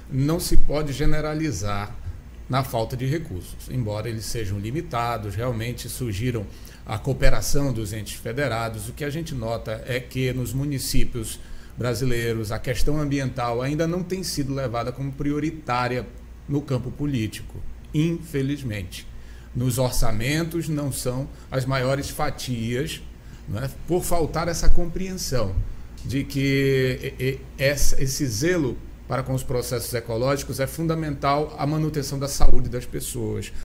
não se pode generalizar na falta de recursos, embora eles sejam limitados. Realmente surgiram a cooperação dos entes federados. O que a gente nota é que nos municípios brasileiros a questão ambiental ainda não tem sido levada como prioritária no campo político, infelizmente. Nos orçamentos não são as maiores fatias, né, por faltar essa compreensão de que esse zelo para com os processos ecológicos é fundamental à manutenção da saúde das pessoas.